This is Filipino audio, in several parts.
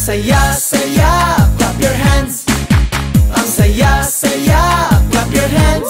saya-saya, clap your hands. Ang saya-saya, clap your hands.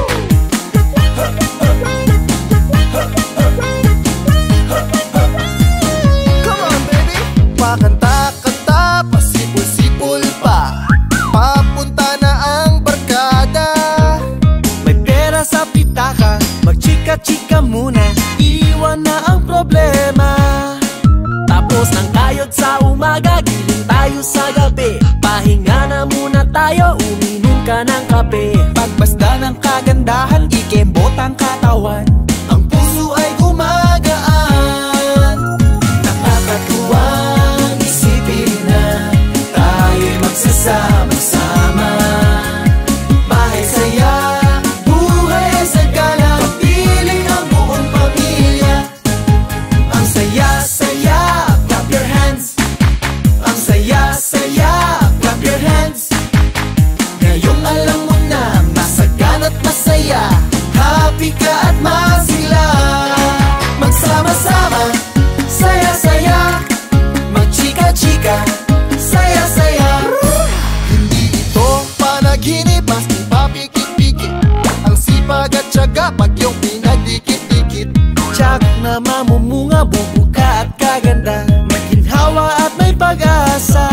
Come on baby! Pakanta-kanta, pasipul-sipul pa, papunta na ang barkada. May pera sa pitaka, magchika-chika muna, iwan na ang problema. Tapos ng kayod sa umaga, giling tayo sa gabi. Pahinga na muna tayo, uminom ka ng kape. Pagbasda ng kagandahan, ikembot ang katawan, ang puso ay gumagaan. Nakakatuwang isipin na tayo'y magsasama-sama. Bahay saya, buhay ay sagana, kapiling ang buong pamilya. Ang saya-saya, clap your hands. Ang saya-saya, clap your hands. Ngayong alam mo na, masagana't masaya, happy ka at masigla. Magsama-sama, saya-saya, magchika-chika, saya-saya. Hindi ito panaginip, maski papikit-pikit, ang sipag at tiyaga pag iyong pinagdikit-dikit. Tiyak na mamumunga, bubuka at kaganda, maginhawa at may pag-asa.